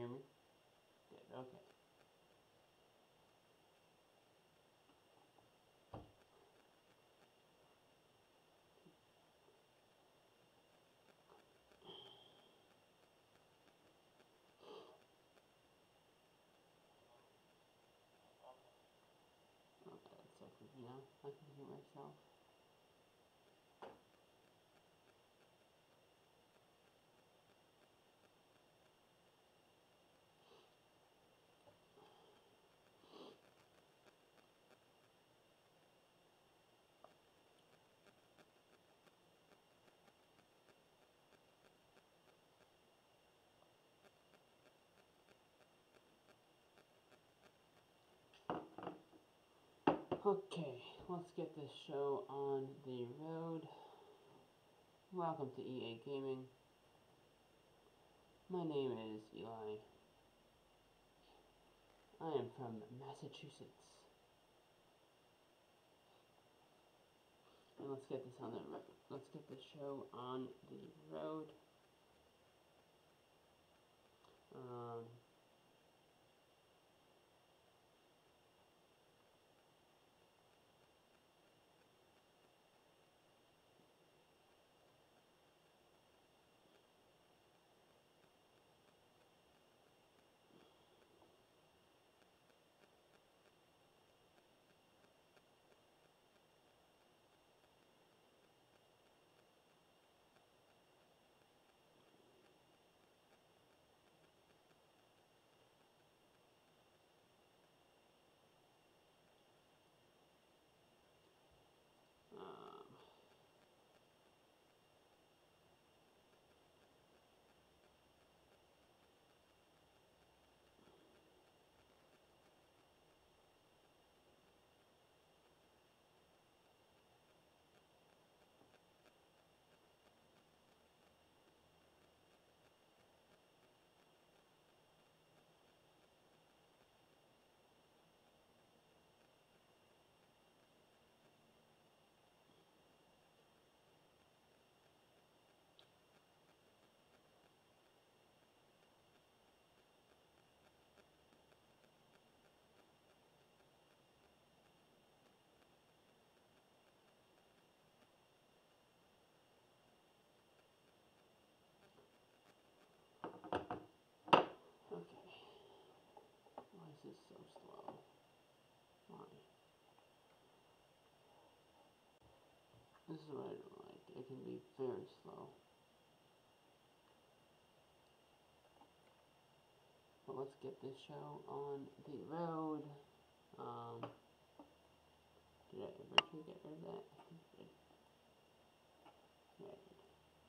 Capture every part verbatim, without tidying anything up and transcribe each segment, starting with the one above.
hear me? Good, okay. Okay, that's so creepy now. I can hear myself. Okay, let's get this show on the road. Welcome to E A Gaming. My name is Eli. I am from Massachusetts. And let's get this on the road. Let's get this show on the road. Um, um, okay. Why is this so slow? Why? This is what I don't like. It can be very slow. But let's get this show on the road. Um, did I eventually get rid of that? I think I did. Yeah, I did.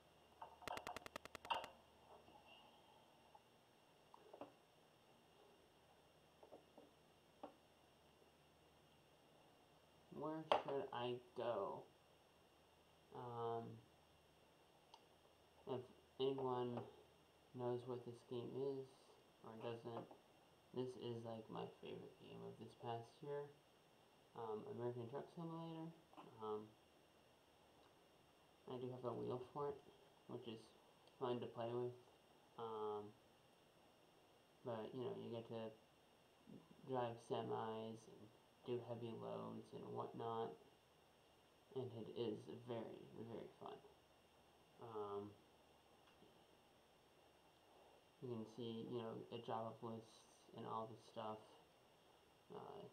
Where should I go? Um, if anyone knows what this game is, or doesn't, this is like my favorite game of this past year. Um, American Truck Simulator. Um, I do have a wheel for it, which is fun to play with. Um, but, you know, you get to drive semis and do heavy loads and whatnot. And it is very, very fun. Um, you can see, you know, the job lists and all the stuff. Uh,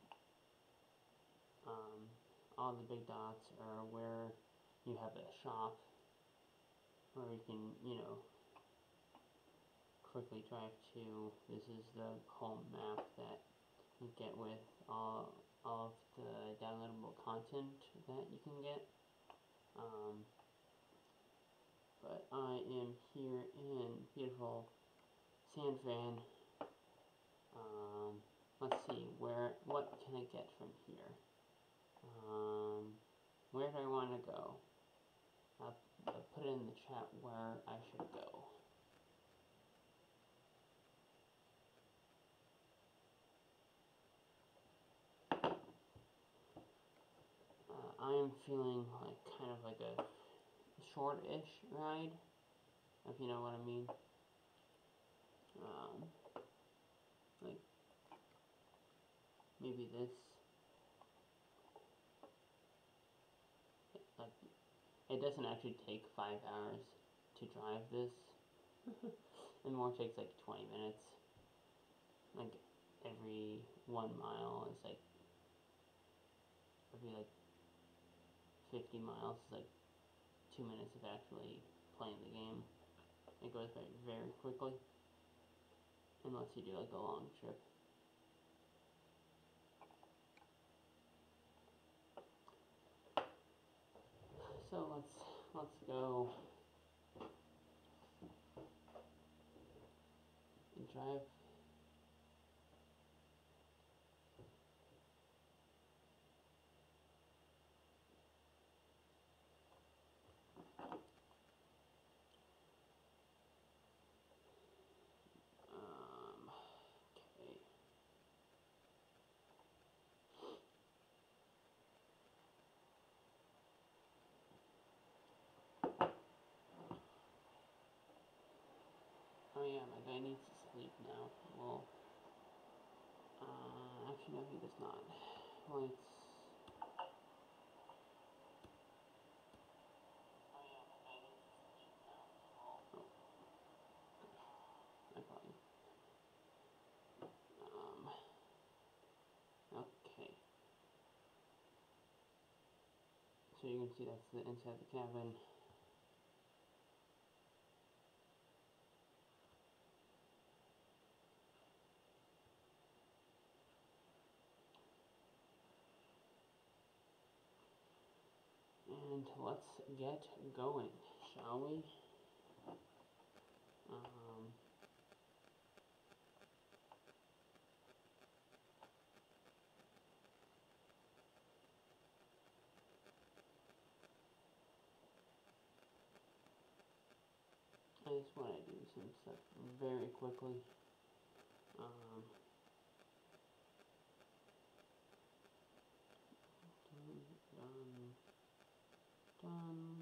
um, all the big dots are where you have a shop where you can, you know, quickly drive to. This is the home map that you get with all, all of the downloadable content that you can get. Um, but I am here in beautiful San Fran. Um, let's see, where, what can I get from here? Um, where do I want to go? I'll, I'll put it in the chat where I should go. Uh, I am feeling like kind of like a short-ish ride, if you know what I mean. Um, maybe this, like, it doesn't actually take five hours to drive this. It more takes like twenty minutes. Like every one mile is like, every like fifty miles is like two minutes of actually playing the game. It goes by very quickly, unless you do like a long trip. So let's let's go and drive. Um, okay. Oh yeah, my guy needs to sleep now. Well, uh, actually no, he does not. Well, it's. Oh yeah, my guy needs to sleep now. Well, I probably. Um. Okay. So you can see that's the inside of the cabin. And let's get going, shall we? Um, I just want to do some stuff very quickly. Um, done, done, done.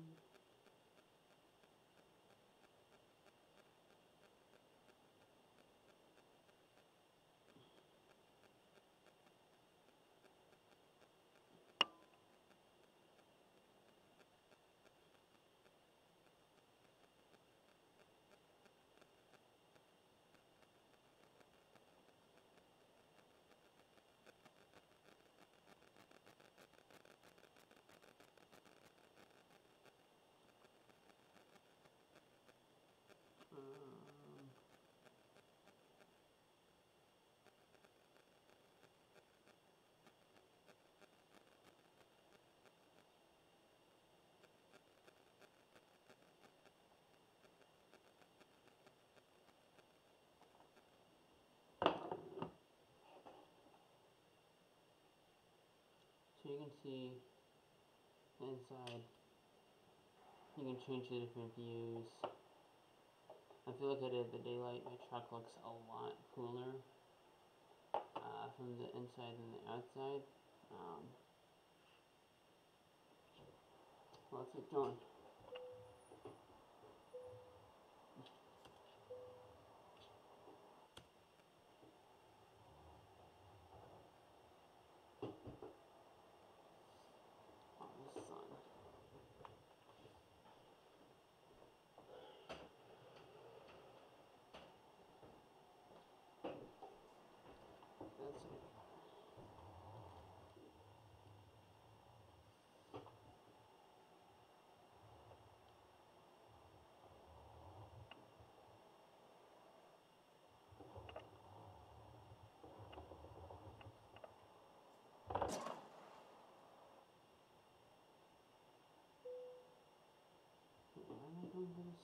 Um, so you can see inside. You can change the different views. I feel like I did the daylight. My truck looks a lot cooler uh, from the inside than the outside. Um, let's get going. Oh, the sun. That's it. Why am I doing this?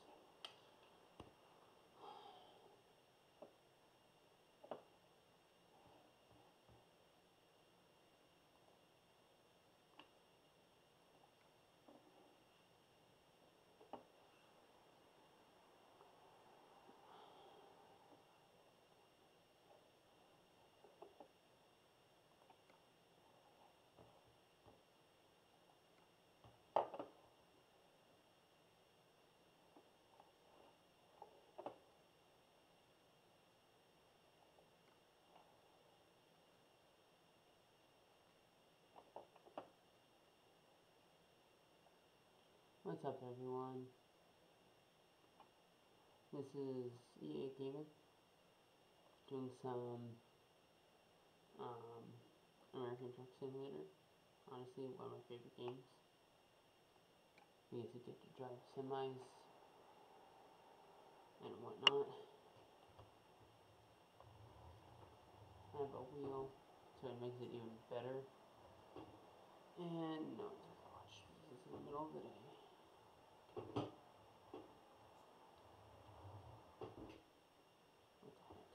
What's up, everyone? This is E A Gaming doing some um, American Truck Simulator. Honestly, one of my favorite games because you get to drive semis and whatnot. I have a wheel, so it makes it even better. And no, it doesn't watch because it's in the middle of the day. What the heck?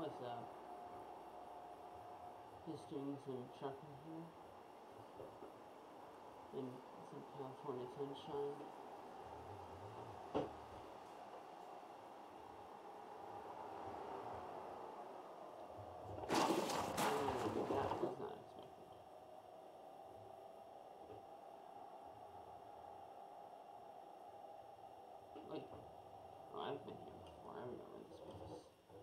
was uh, just doing some trucking here in some California sunshine. And that was not expected. Wait, oh, I've been here before. I remember this place.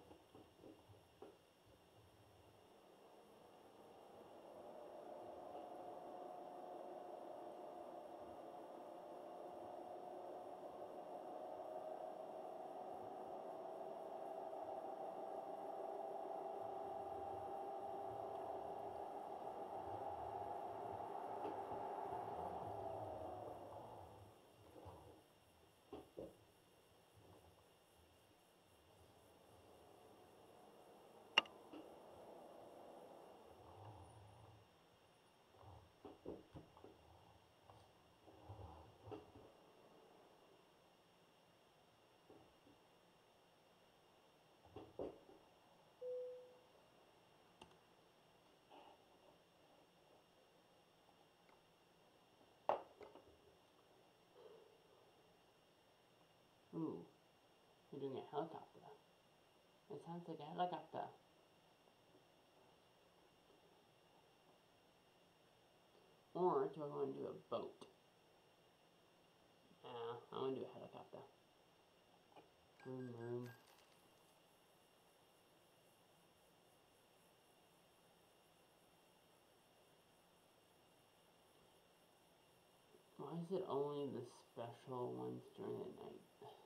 Ooh, you're doing a helicopter. It sounds like a helicopter. Or do I want to do a boat? Uh, I want to do a helicopter. Vroom, vroom. Why is it only the special ones during the night?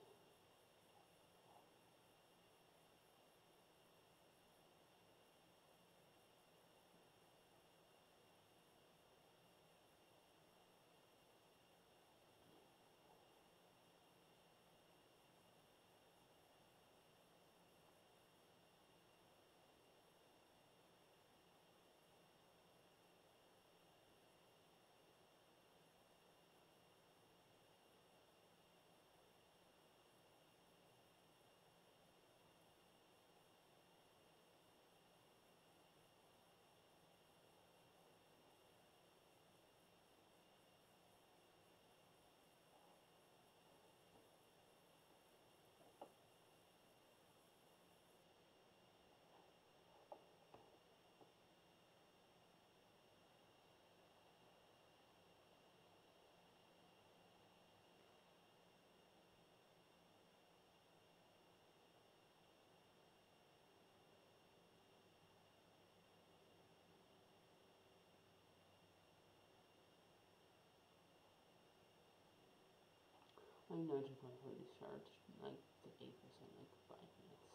I know to my already start like the eight percent like five minutes.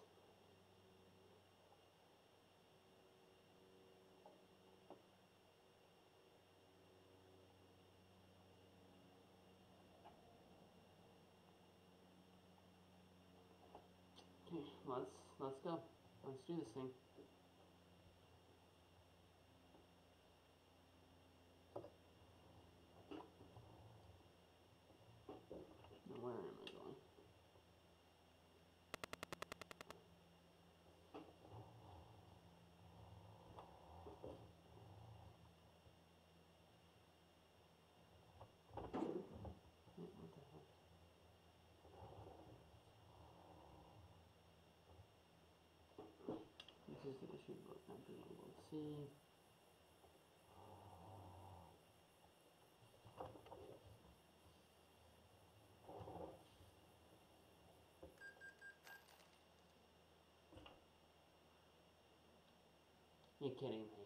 Okay, let's let's go. Let's do this thing. Now where am I going? Wait, what the hell? This is the issue about not being able to see. You're kidding me.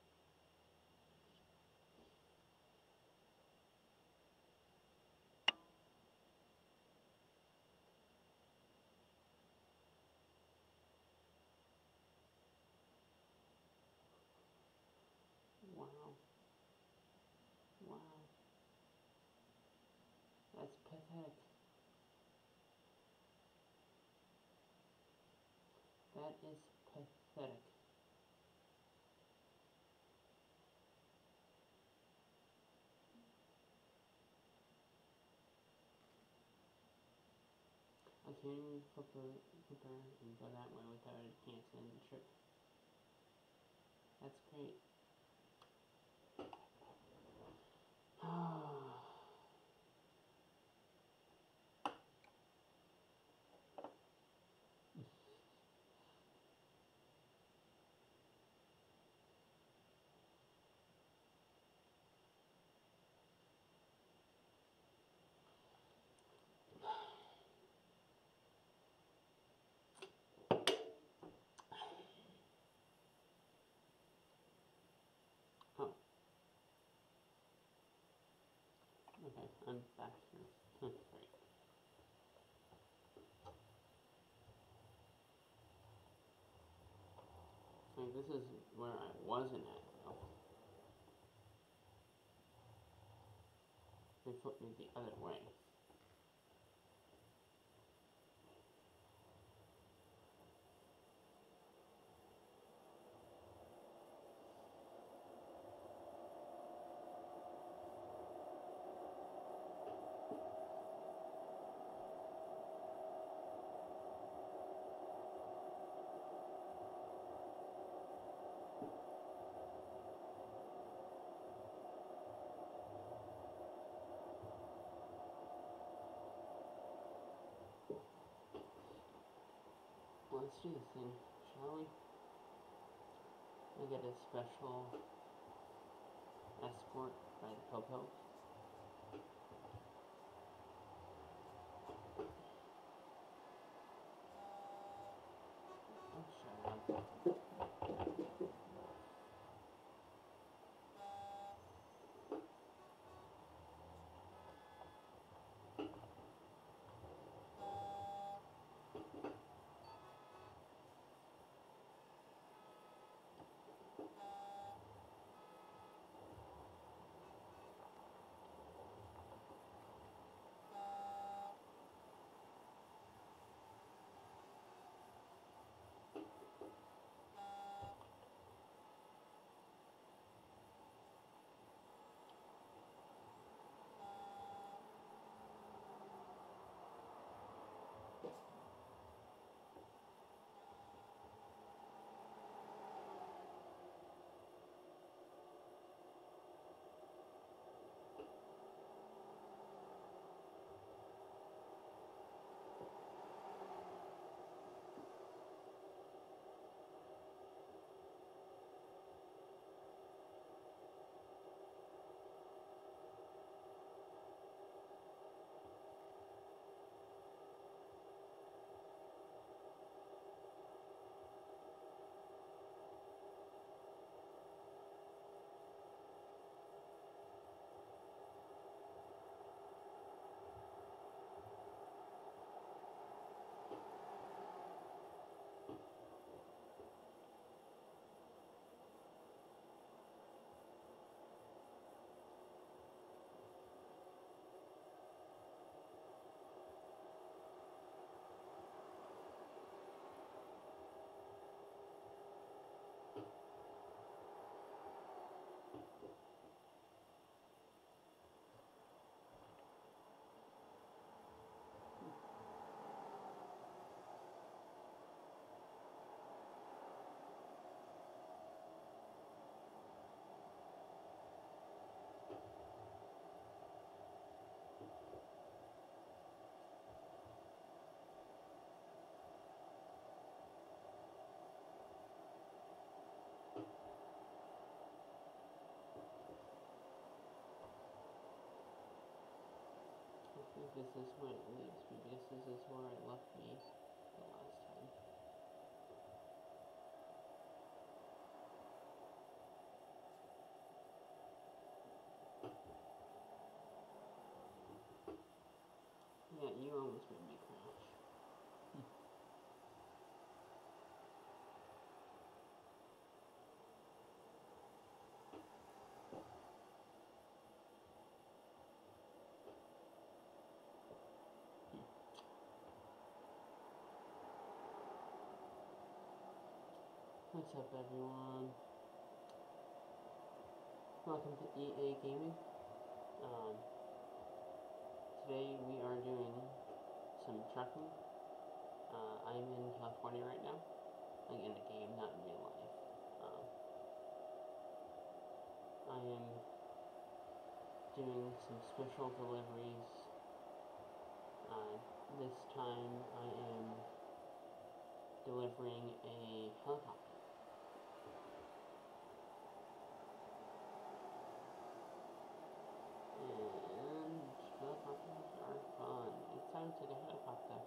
Wow. Wow. That's pathetic. That is pathetic. Okay, tuning flipper, flipper and go that way without it canceling the trip. That's great. Oh. Okay, I'm back here. Great. Like, this is where I wasn't at, though. They flipped me the other way. Well, let's do this thing, shall we? I get a special escort by the Popo. Oh, shut up. I think this is when it leaves me, because this is where it left me the last time. Yeah, you almost made me crash. What's up, everyone? Welcome to E A Gaming. Um, today we are doing some trucking. Uh, I'm in California right now, like in the game, not in real life. Um, I am doing some special deliveries. Uh, this time I am delivering a helicopter. And helicopters are fun. It sounds like a helicopter.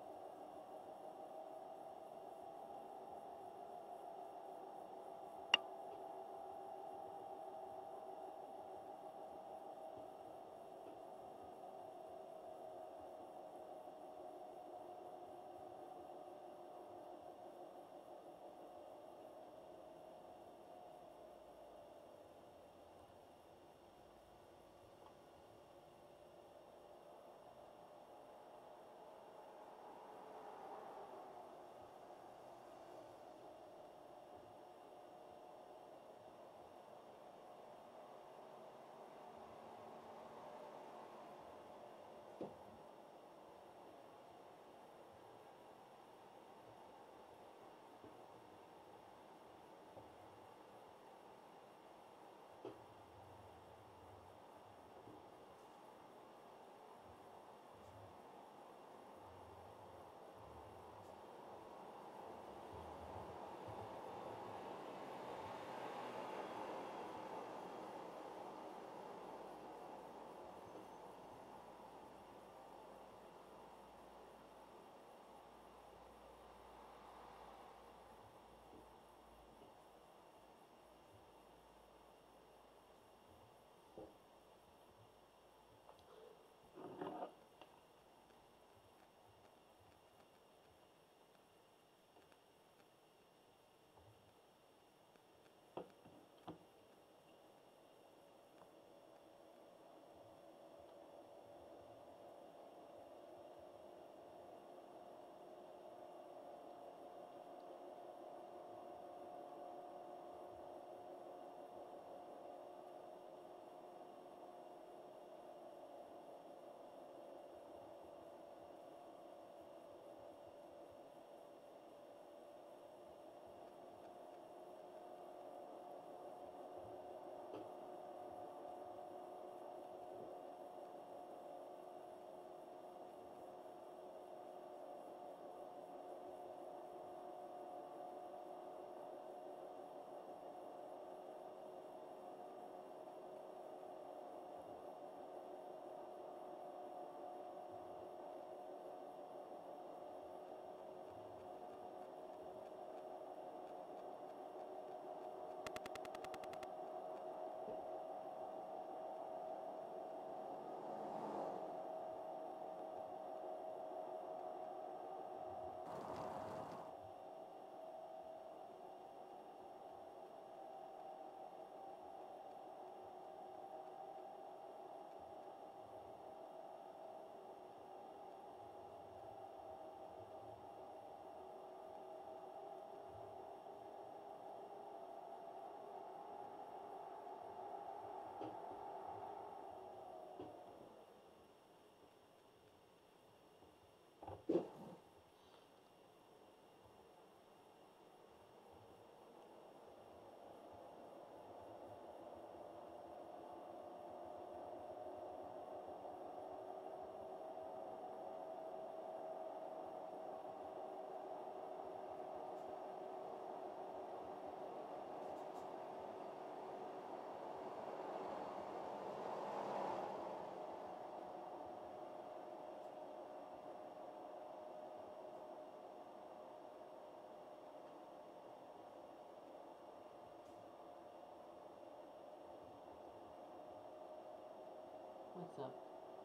What's up?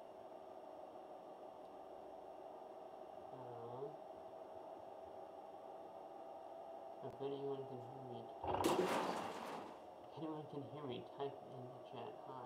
Uh, if anyone can hear me, if anyone can hear me, type in the chat hi.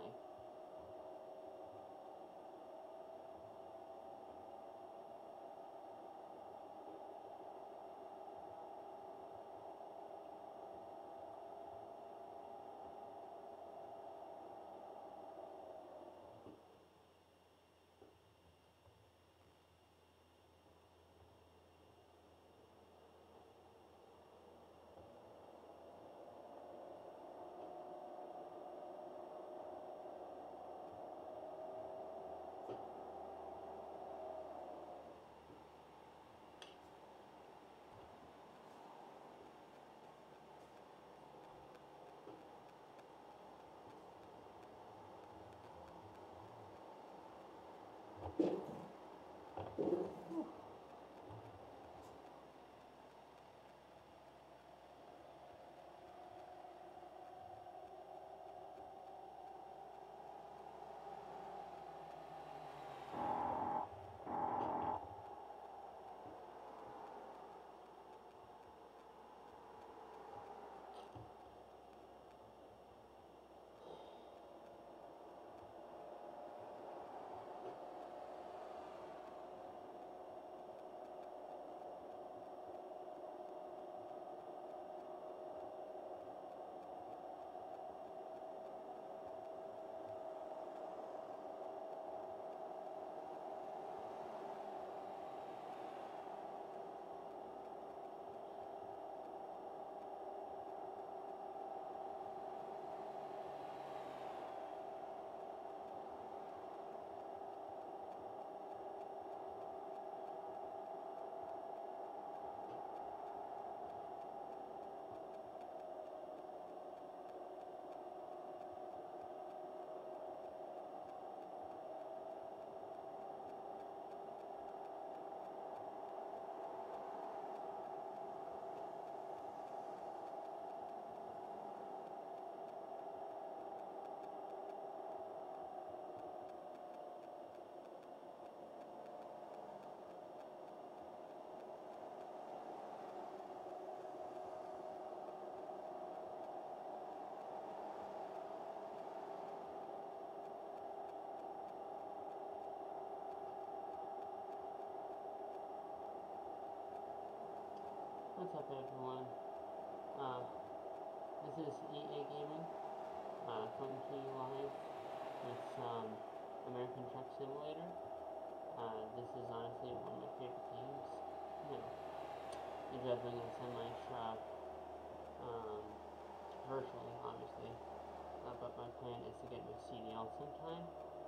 What's up, everyone? Uh, this is E A Gaming, uh, coming to you live with um, American Truck Simulator. Uh, this is honestly one of my favorite games. You know, you're driving a semi-truck, um, virtually, obviously, uh, but my plan is to get my C D L sometime.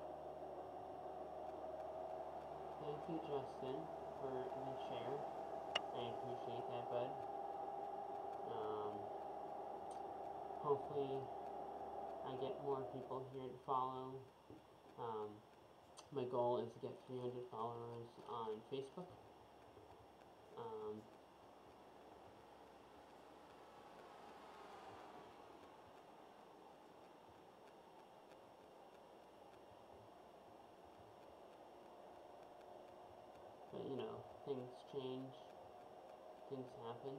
Thank you, Justin, for the share. I appreciate that, bud. Um, hopefully I get more people here to follow. Um, my goal is to get three hundred followers on Facebook. Um, but you know, things change, things happen.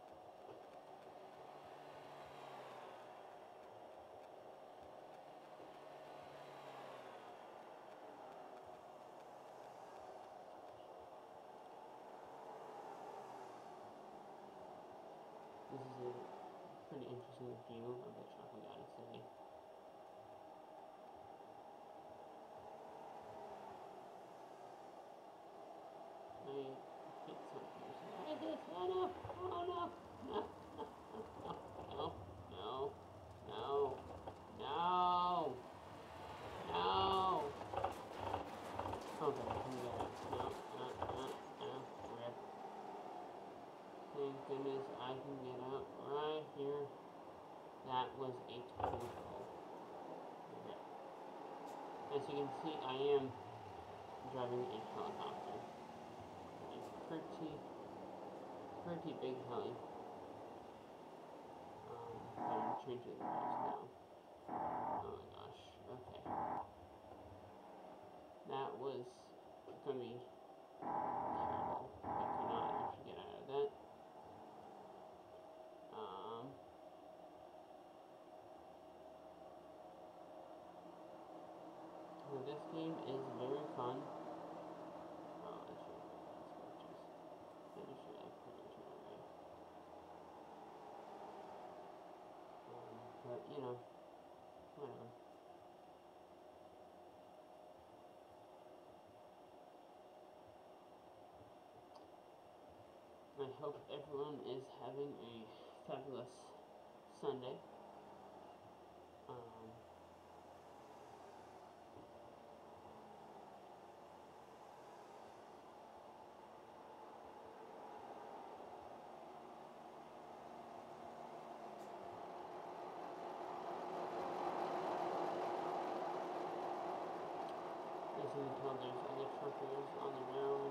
This is a pretty interesting view of the truck, I gotta say. I hit something. I hit, oh no, oh no, no, no, no, no, no, no. Okay, I can get it. No, no, no, no, rip. Thank goodness I can get out right here. That was a total rip. As you can see, I am driving a helicopter. A pretty, pretty big heli. Um, I'm changing the gears now. Oh my gosh, okay. That was gonna be terrible. I could not actually get out of that. Um, so this game is very fun. Oh, that's right. That's gorgeous. Maybe should I put it turn away? Um, but you know, whatever. I hope everyone is having a fabulous Sunday. Um, as you can tell, there's other truckers on the road.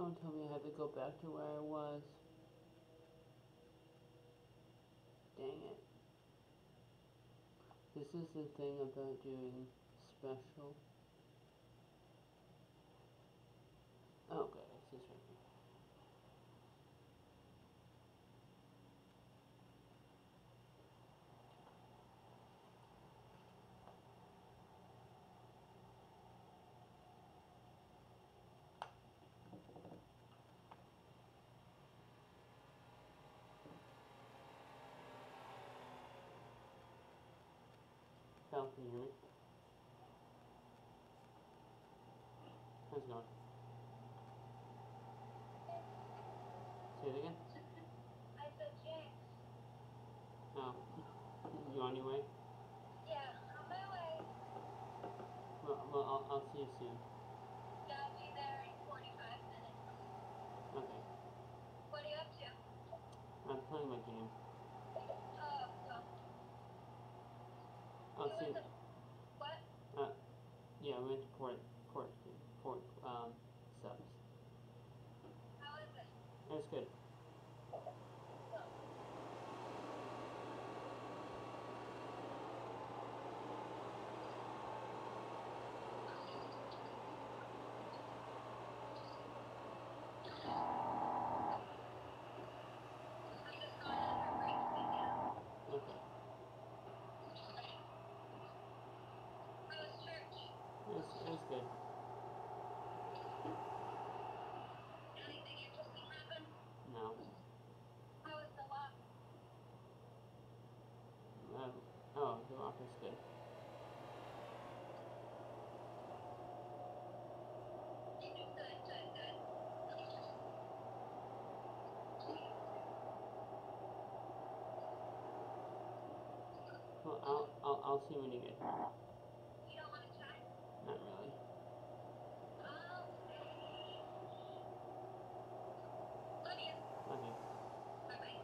Don't tell me I have to go back to where I was. Dang it. This is the thing about doing special. Oh, okay, it's this right here. Cal, can you hear me? How's it going? Say it again? I said James. Oh, you on your way? Yeah, on my way. Well, well I'll, I'll see you soon. Yeah, I'll be there in forty-five minutes. Okay. What are you up to? I'm playing my game. Oh, well. I'll You see went you. to what? Uh, yeah, we went to port, port, port, um, subs. How is it? It was good. I'm just going on her break right now. Okay. How was church? It was, it was good. Anything interesting happen? No. How was the walk? Um, oh, the walk was good. Good, good, good. Well, I'll, I'll, I'll see when you get here. You don't want to chat? Not really. Okay. Love you. Love you. Bye-bye.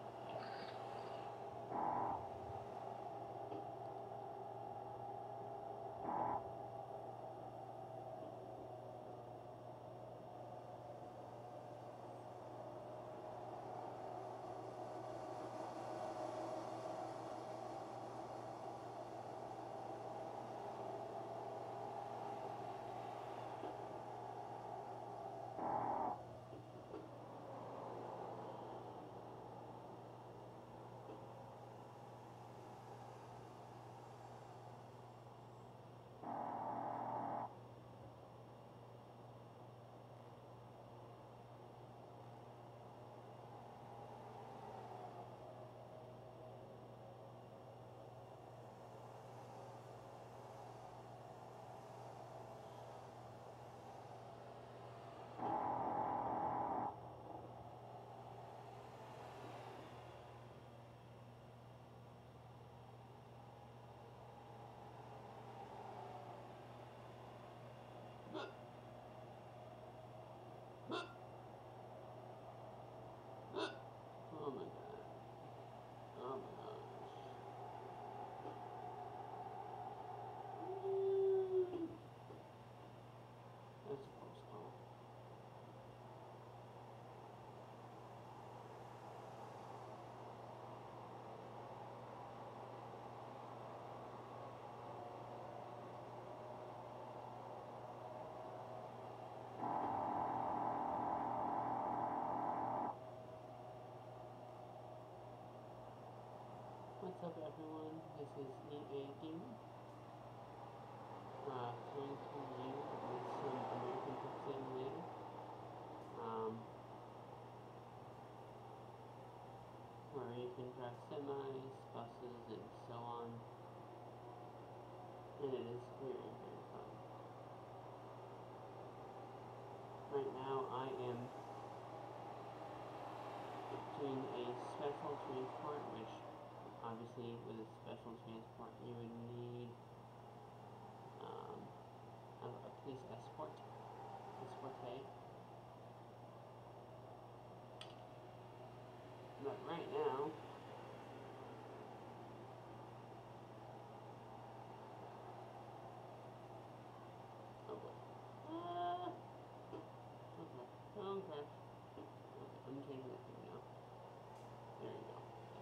Oh my god. Oh my gosh. That's a close call. What's up, everyone? This is E A Gaming. Uh, coming to you with some American Truck Simulator. Um, where you can drive semis, buses, and so on. And it is very, very fun. Right now, I am doing a special transport, which obviously with a special transport you would need um, a, a police escort, escorte. But right now, oh boy, ah, okay, oh Okay. Okay, I'm changing that thing now. There you go.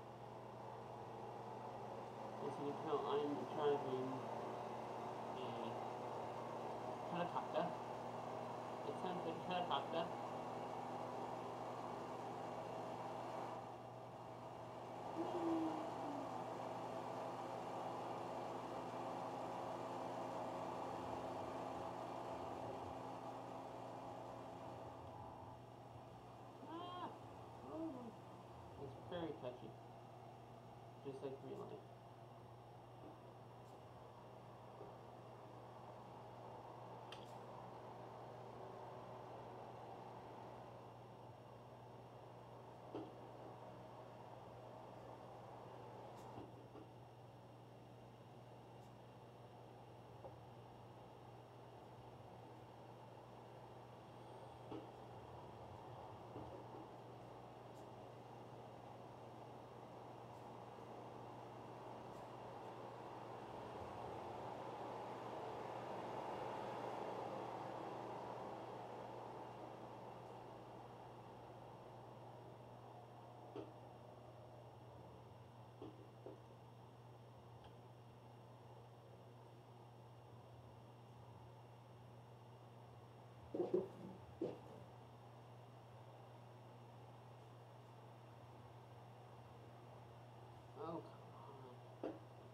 As you can tell, I'm driving a helicopter. It sounds like a helicopter. Ah! Oh. It's very touchy. Just like real life. Oh, come on.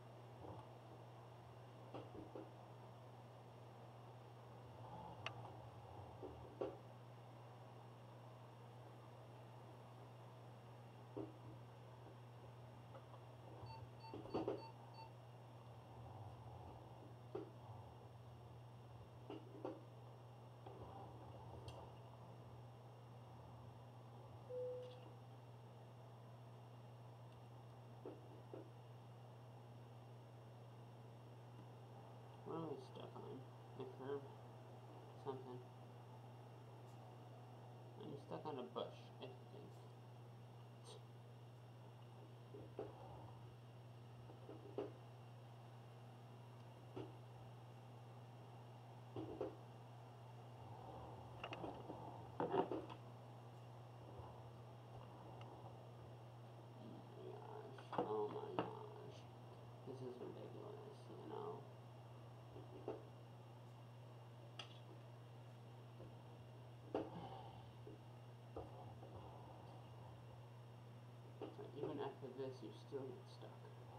What am I stuck on? A curb? Something. I'm stuck on a bush, I think. Oh my gosh. This is ridiculous, you know. But even after this, you still get stuck.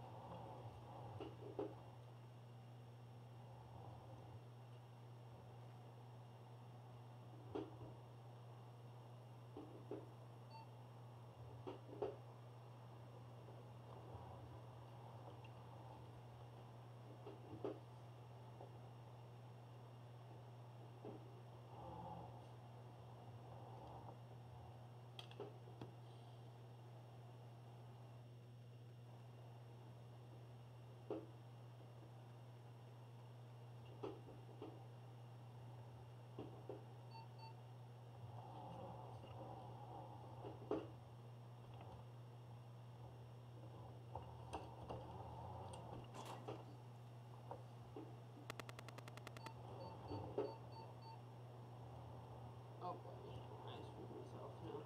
Oh boy, I screwed myself now.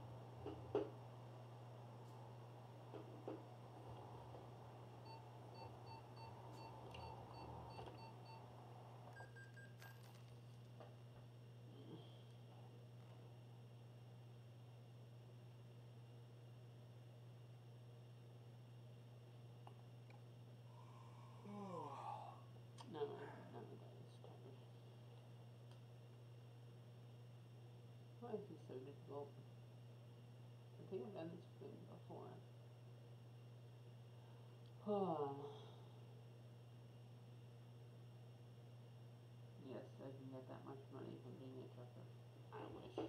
No, no, that is tired. Why is this so difficult? I think I've done this thing before. Yes, I can get that much money from being a trucker. I wish.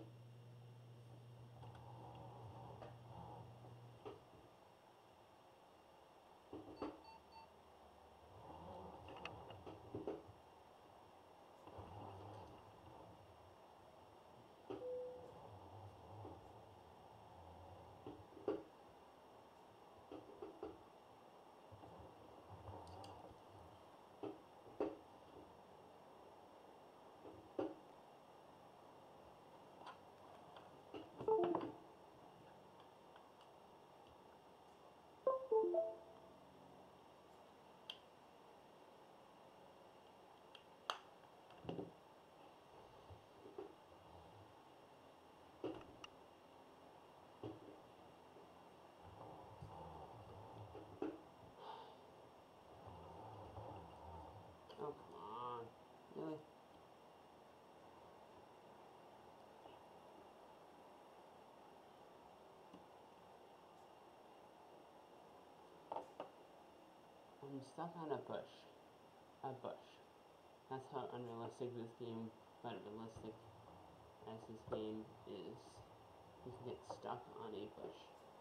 stuck on a bush. A bush. That's how unrealistic this game, but realistic as this game is. You can get stuck on a bush.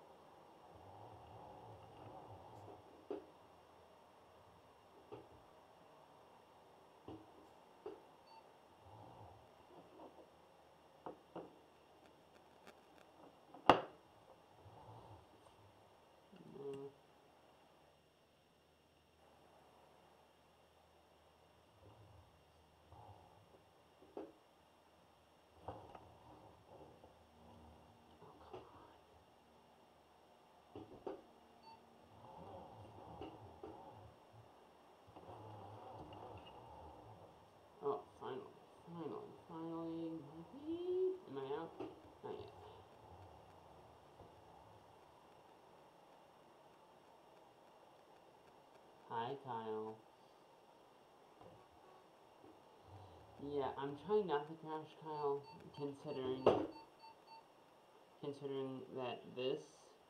Mm. Oh, finally, finally, finally, maybe? Am I out? Not yet. Hi, Kyle. Yeah, I'm trying not to crash, Kyle, considering, considering that this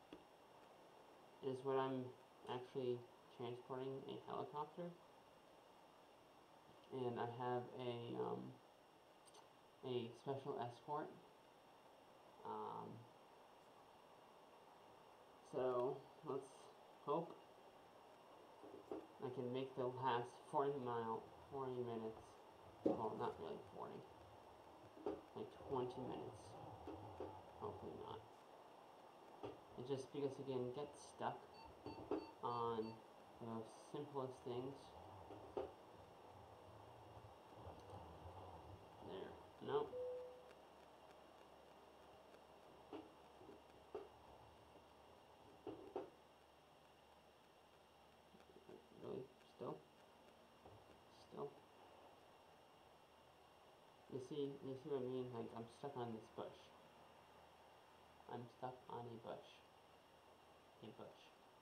is what I'm actually transporting, a helicopter. And I have a, um, a special escort. Um, so, let's hope I can make the last forty mile, forty minutes. Well, not really forty. Like twenty minutes. Hopefully not. It's just because, again, get stuck on the simplest things. There. Nope. Really? Still? Still? You see, you see what I mean? Like, I'm stuck on this bush. I'm stuck on a bush. A bush.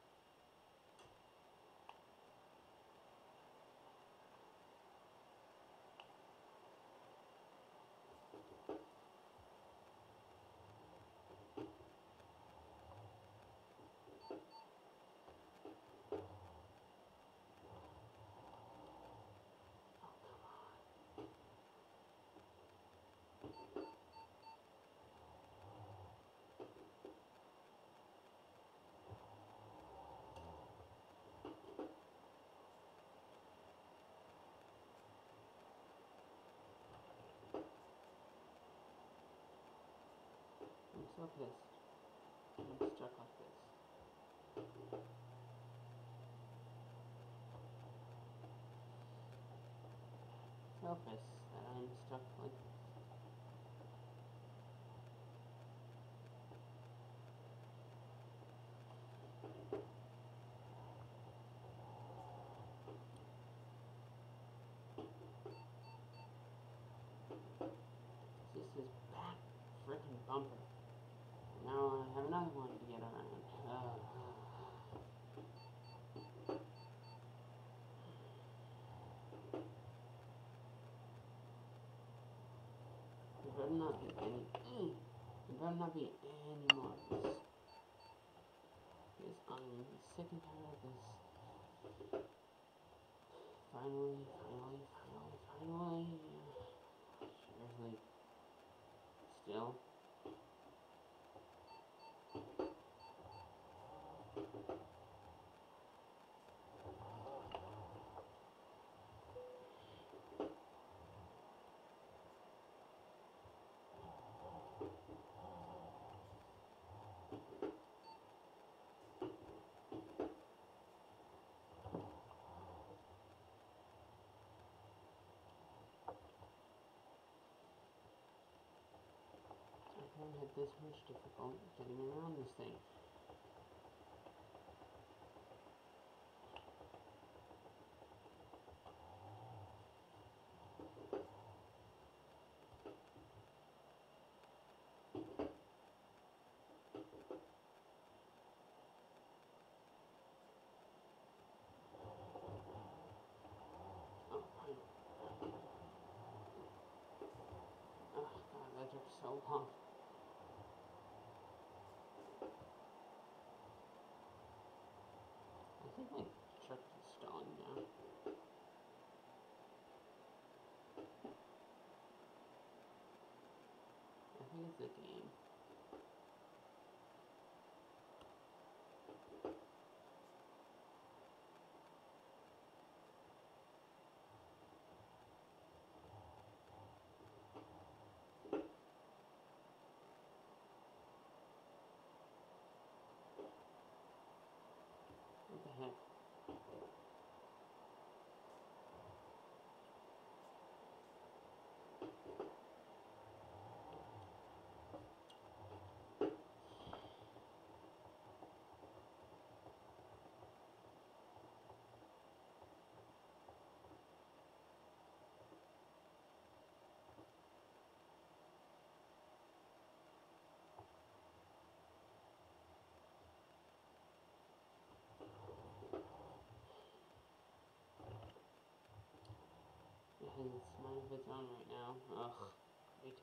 I'm so pissed. I'm stuck like this. So pissed that I'm stuck like this. This is back freaking bumper. Now I have another one to get around. Uh, there better not be any. Mm, there better not be any more of this. Because I'm sick and tired of this. Finally, finally, finally, finally. Seriously. Still. I haven't had this much difficulty getting around this thing. Oh, finally. Oh, God, that took so long. I think my truck is stalling is the game? What the heck? It has mind of its own right now. Ugh. Great.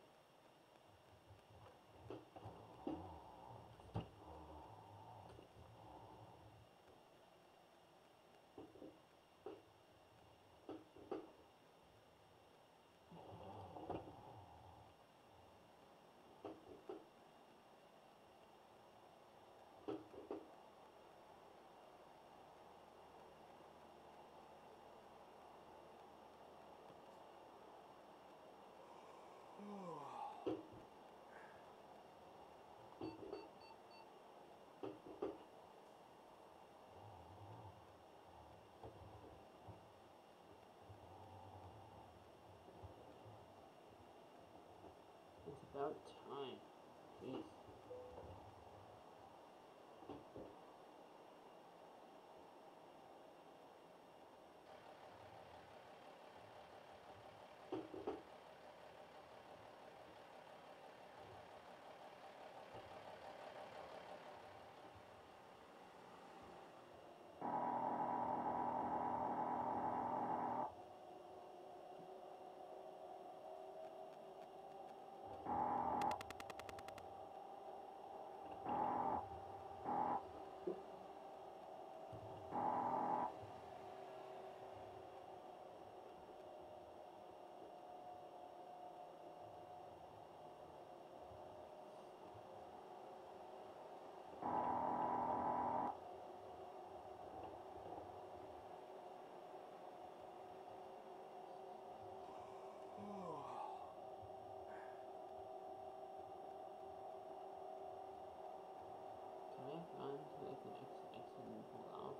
It's about time. Jeez. Can I run so I can exit, exit and pull off?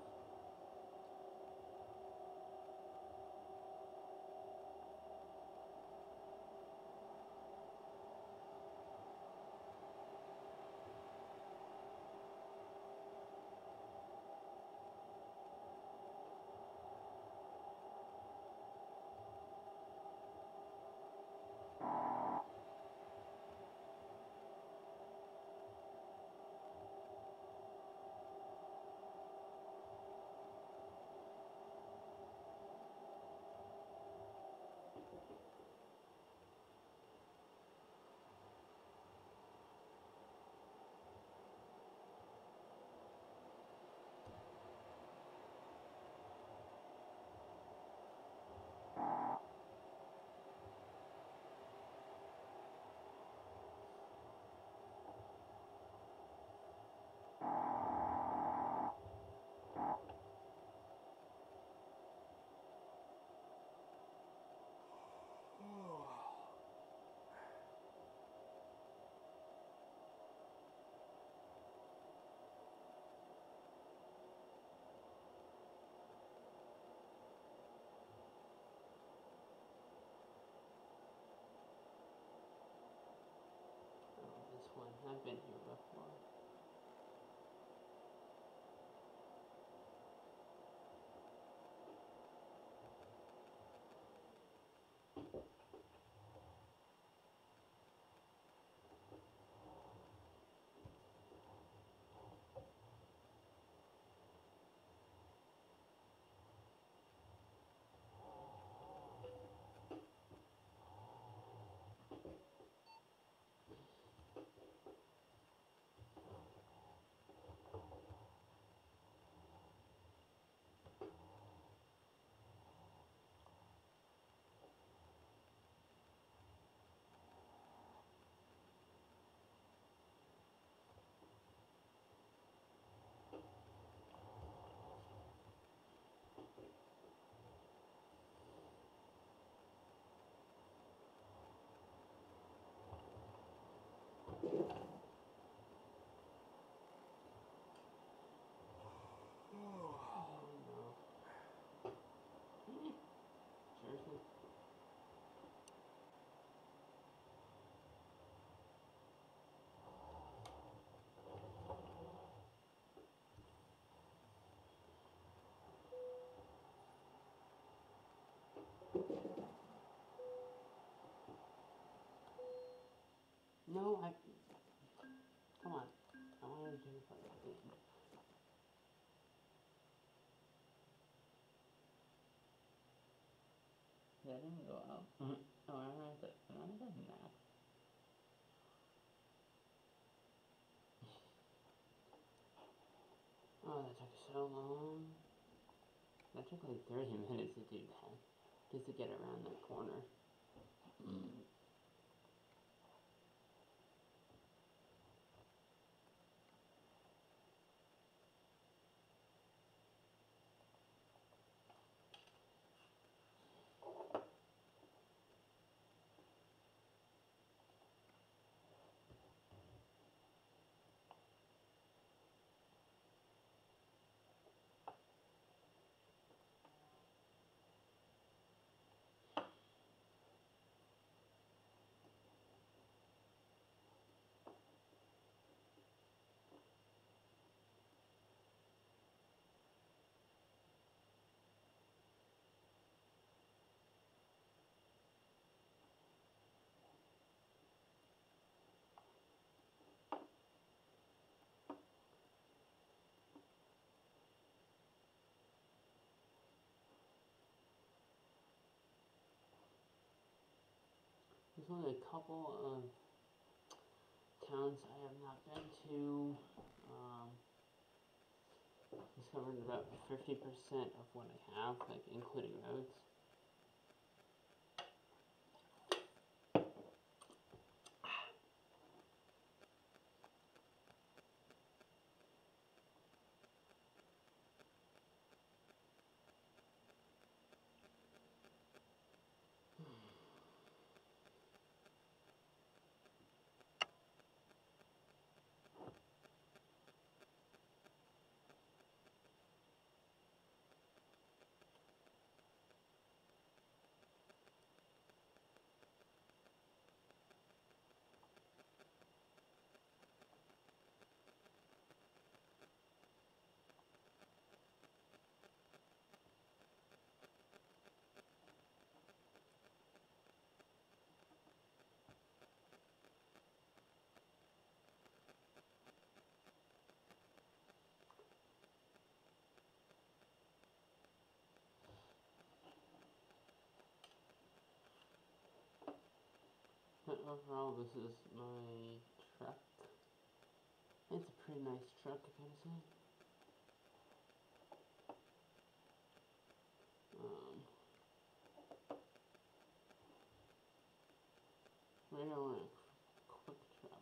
Oh, this one. I've been here before. No, I. Come on. I wanted to do it at the end. That didn't go out. Mm-hmm. Oh, I wanted to. I wanted to nap. Oh, that took so long. That took like thirty minutes to do that. Just to get around that corner. Mm. There's only a couple of towns I have not been to. Um, I've covered about fifty percent of what I have, like including roads. But overall, this is my truck. It's a pretty nice truck, I gotta say. Um, right now we're in a quick travel.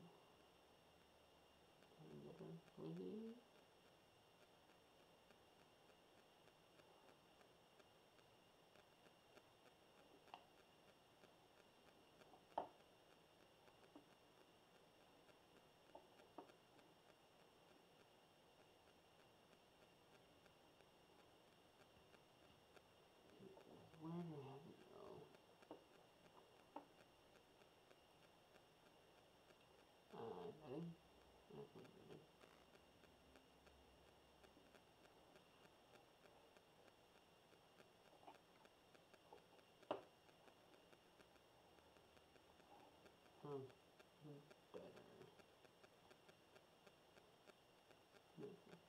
Can I get her, please? Where do I have to go? Uh, betting? That's not betting. Oh, better. Okay.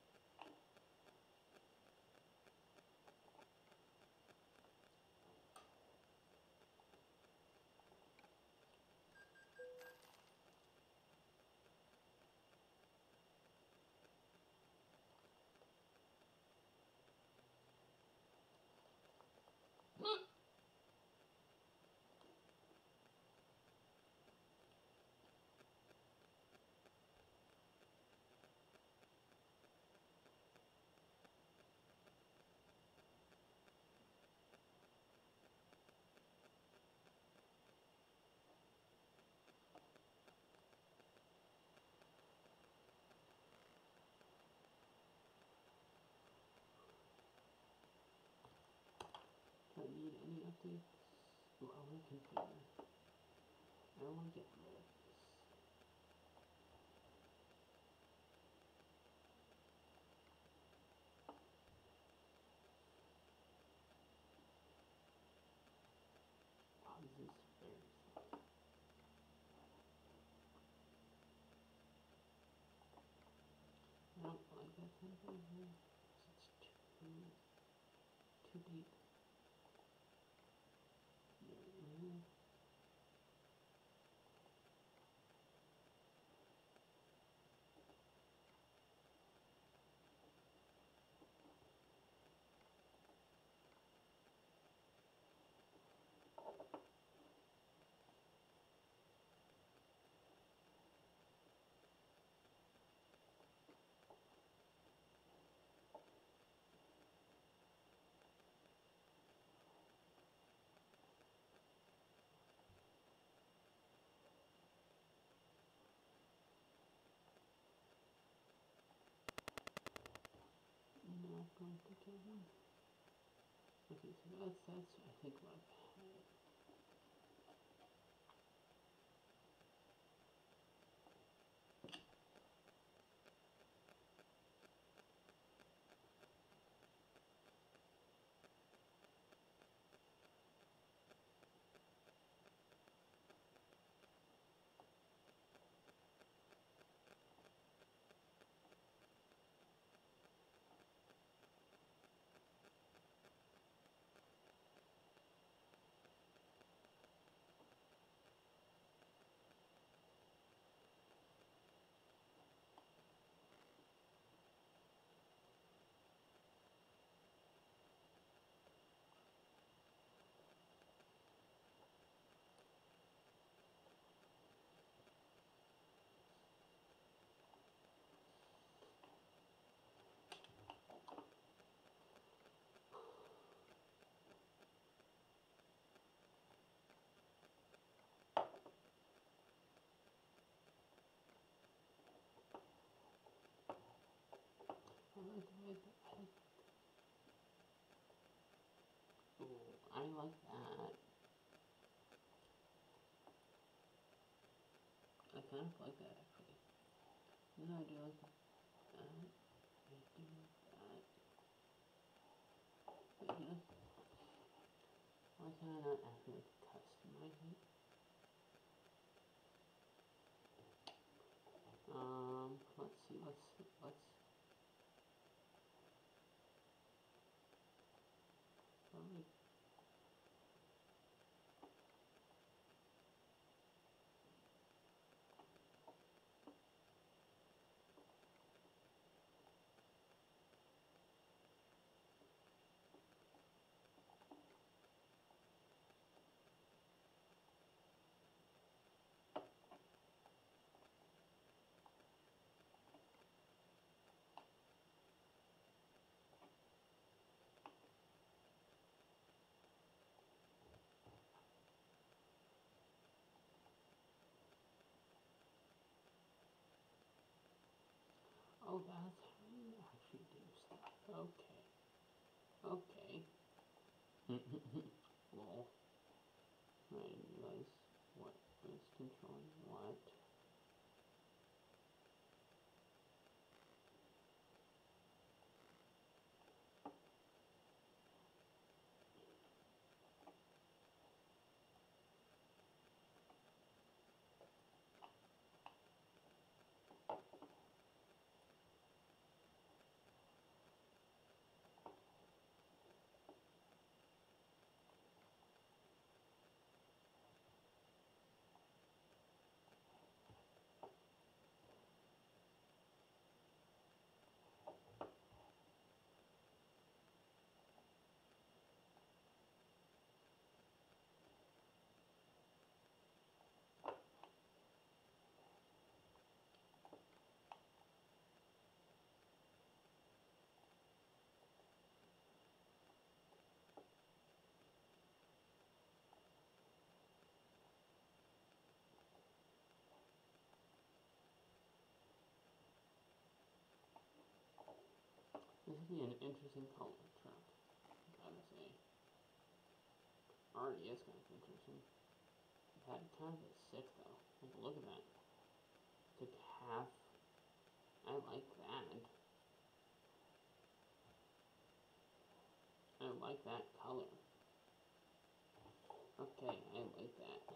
Do I need any updates? Ooh, I want a computer. I don't want to get rid of this. Wow, this is very slow. Can I go here? It's too, too deep. Mm-hmm. Not going to kill him. Okay, so that's, that's, I think what I've had. I like the way that, I like, ooh, I like that. I kind of like that actually. No, I do like that. I do like that. But you know, why can I not actually customize it? Um, let's see, let's, let's, probably, oh, that's how you actually do stuff. Okay, okay. Lol. I didn't realize what was controlling what. This would be an interesting color truck, gotta say. Already is kind of interesting. That kind of is sick though. Like, look at that. Took half. I like that. I like that color. Okay, I like that.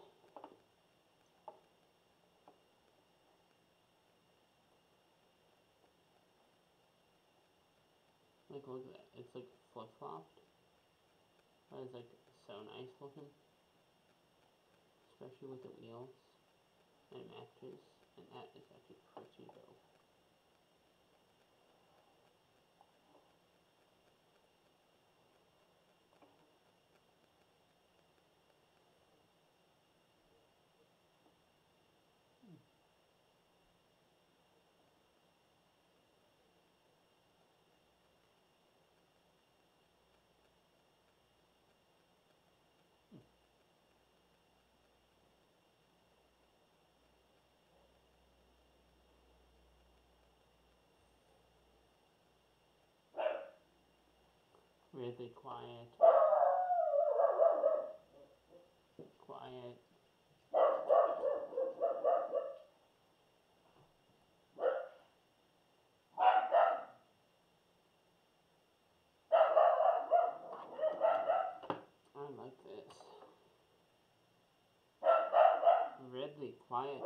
Like, look at that. It's like flip-flopped. That is like so nice looking. Especially with the wheels. And it matches. And that is actually pretty dope. Really quiet. Quiet. I like this. Ridley, quiet.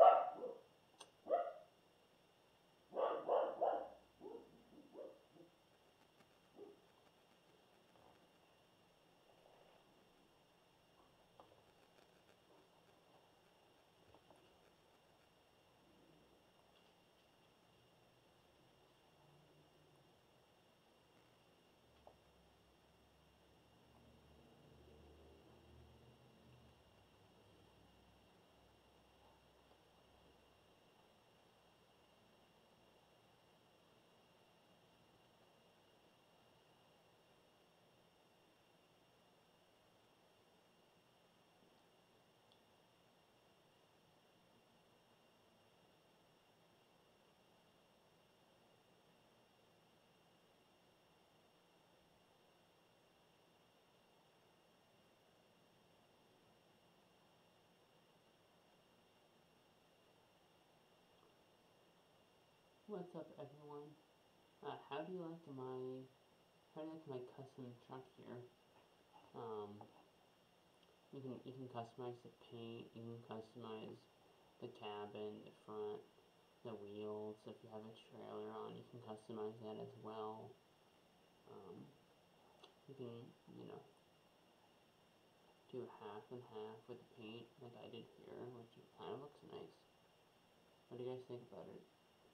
What's up, everyone? Uh, how do you like my, how do you like my custom truck here? Um, you can, you can customize the paint, you can customize the cabin, the front, the wheels. If you have a trailer on, you can customize that as well. Um, you can, you know, do half and half with the paint, like I did here, which kind of looks nice. What do you guys think about it?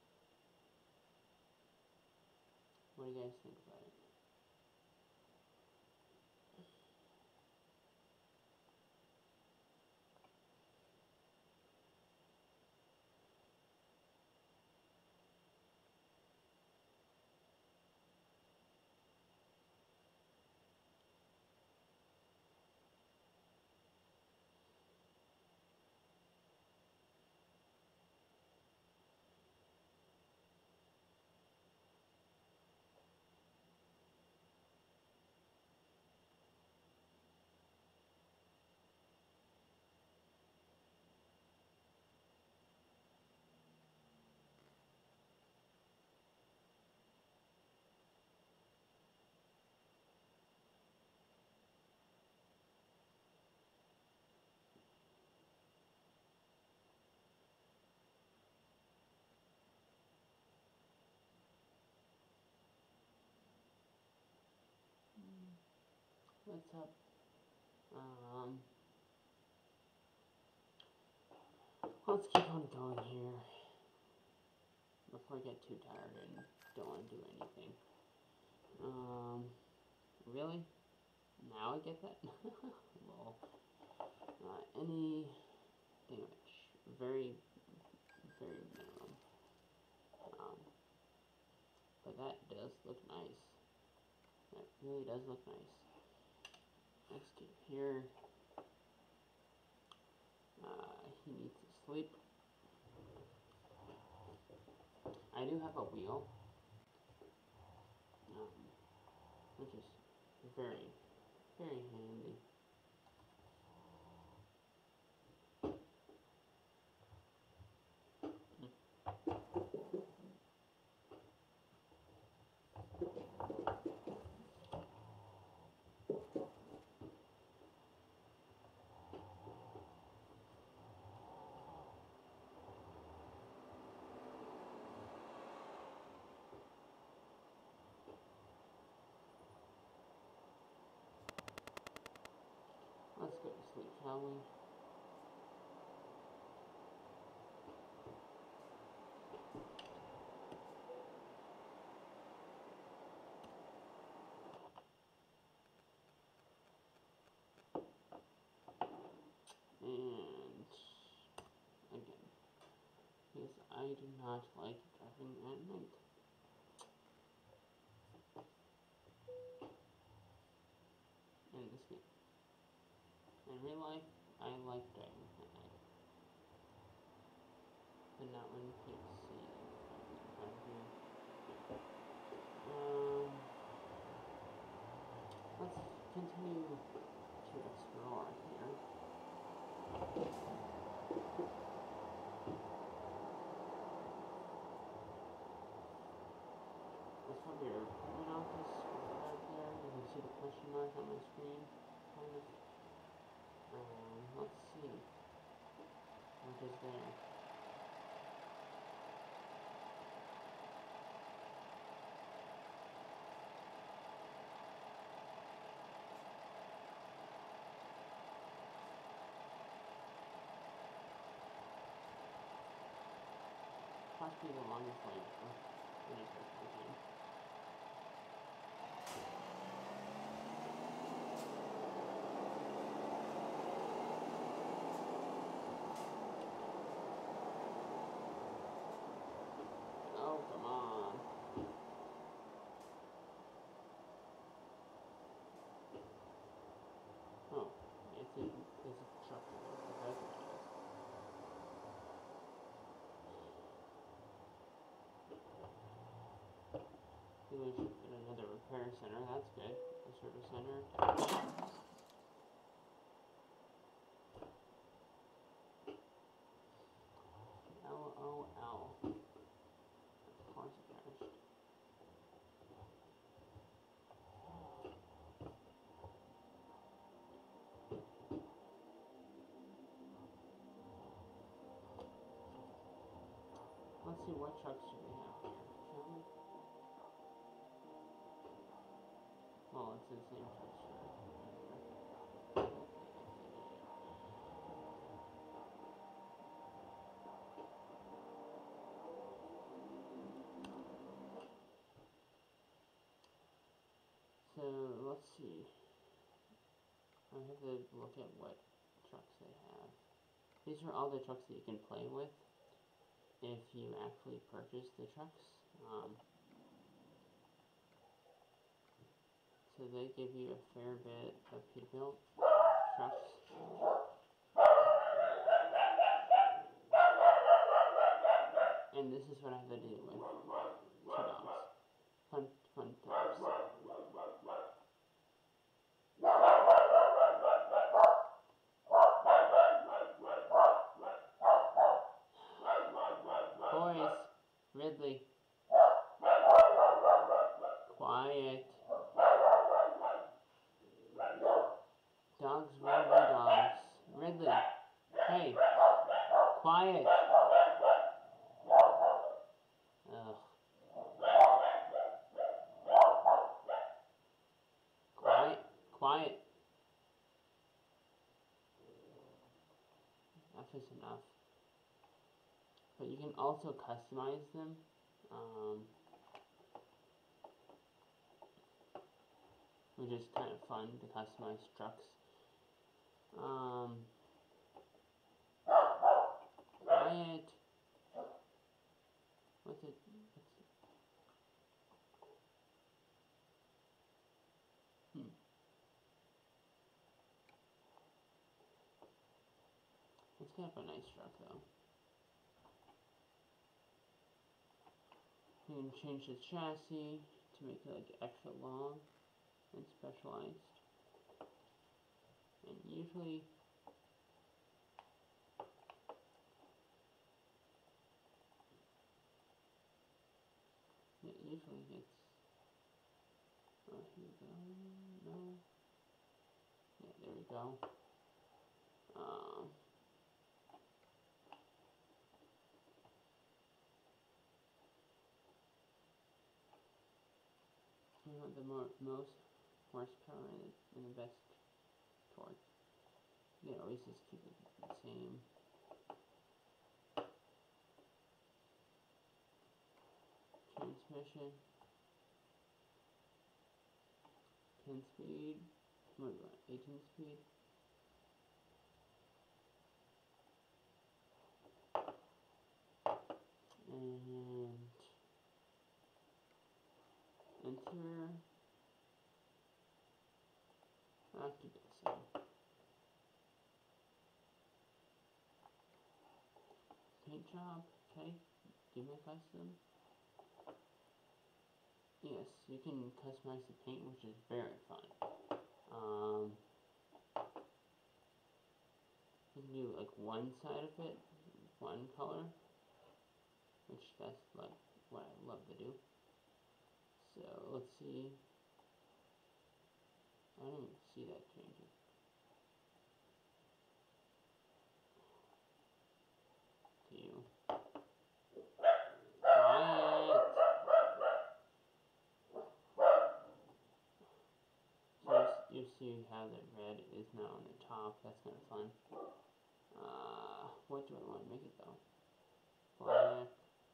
What do you guys think about it? What's up? Um, let's keep on going here before I get too tired and don't want to do anything. Um, really? Now I get that? Lol. Uh, any damage? Very, very minimum. Um, but that does look nice. That really does look nice. Next kid here. Uh, he needs to sleep. I do have a wheel, um, which is very, very handy. shall we? And again, because I do not like driving at night. In this game. In real life, I like driving at night. But not when you can't see anything in front of you. Um, let's continue to explore here. Let's go to your recruitment office right there. You can see the question mark on my screen, kind of. Um, let's see what is there. Possibly the longest line for any part of the game. Oh, come on. Oh, it's a, there's a truck there. That's what it is. We should get another repair center. That's good. A service center. L O L. Of course it perished. Let's see what trucks do we have here, shall we? Well, it's the same trucks for everywhere. So, let's see. I have to look at what trucks they have. These are all the trucks that you can play with if you actually purchase the trucks. Um, so they give you a fair bit of Peterbilt trucks. And this is what I have to deal with. Two dogs. Fun, fun times. Boys, Ridley. Quiet. Dogs will be dogs. Ridley. Hey. Quiet. Ugh. Quiet. Quiet. Enough is enough. But you can also customize them. Um, which is kind of fun to customize trucks. Um, quiet. What's it? What's it? Hmm. It's kind of a nice truck though. You can change the chassis to make it like extra long and specialized. And usually it usually gets, oh, here we go, no, yeah, there we go. Um, you want the mo most horsepower and the, and the best torque. they always just keep it the same. Transmission, ten speed, what do you want, eighteen speed? And interior, I'll keep it the same. Paint job, okay, do my custom. Yes, you can customize the paint, which is very fun. Um, you can do like one side of it, one color, which that's like what I love to do. So let's see. I don't even see that changing. To you. Quiet. So you see how the red is now on the top. That's kind of fun. Uh, what do I want to make it though? Black.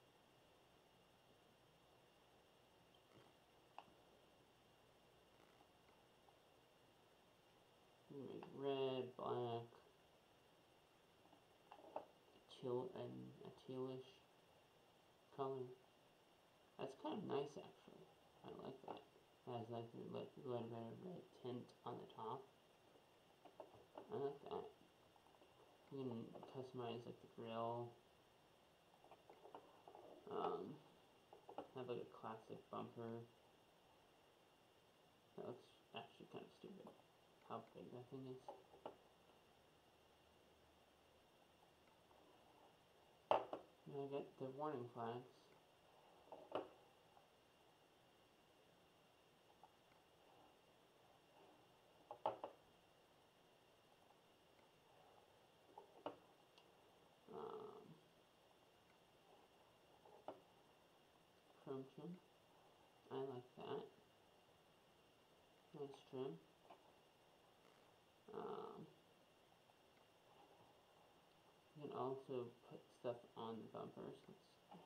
Make red, black, teal, and a tealish color. That's kind of nice actually. I like that. It has like a little bit of red tint on the top. I like that. You can customize like the grill. Um, have like a classic bumper. That looks actually kind of stupid. How big that thing is. Now I get the warning flags. Um, chrome trim. I like that. Nice trim. Um, you can also put stuff on the bumpers. Let's,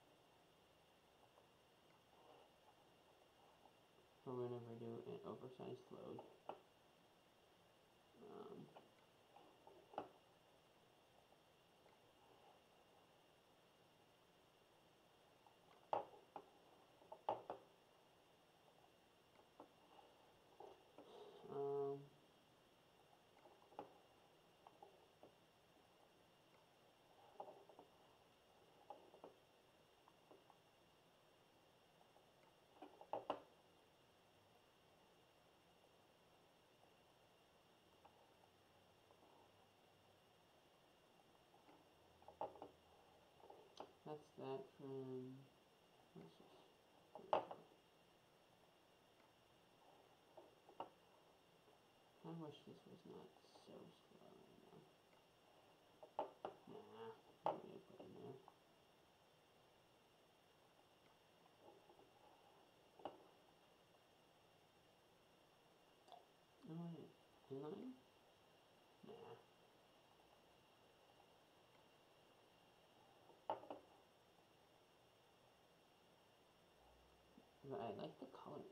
for whenever we do an oversized load. Um, um, that's that from, what's this? I wish this was not so slow right now. Nah, I'm gonna put in there. Oh wait, inline? Nah. But I like the coloring.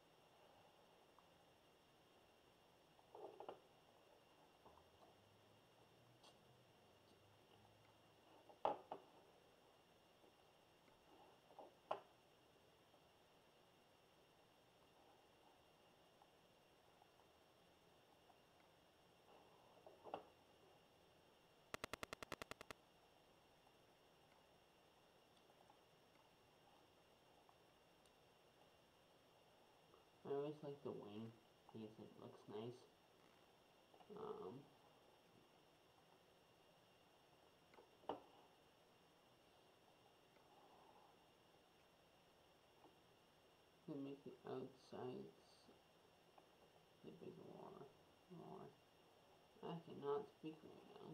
I always like the wing because it looks nice. Um, to make the outsides a bit more, more. I cannot speak right now.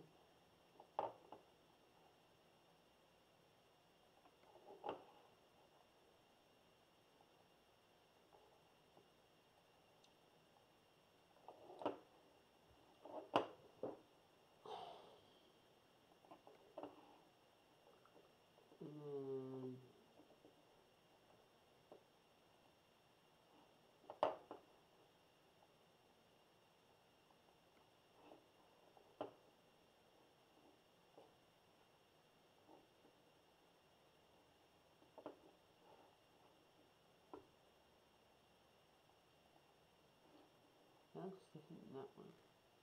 looks different than that one.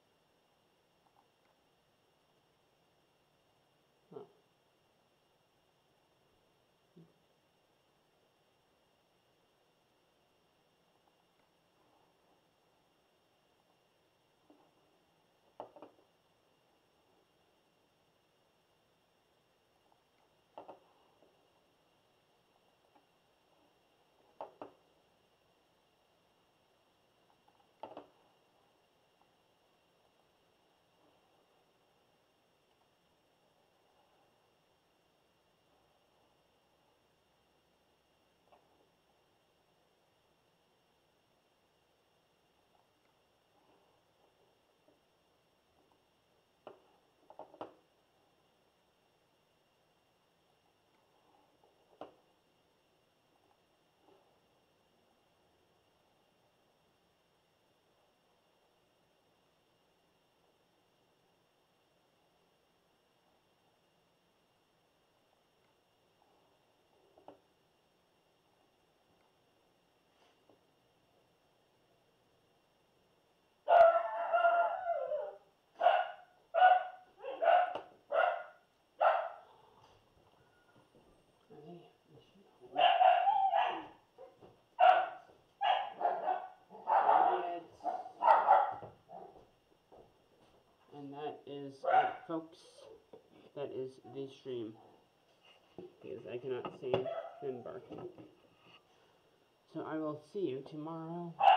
Huh. Okay, this should hold. Alright. And that is it, folks. That is the stream. Because I cannot see them barking. So I will see you tomorrow.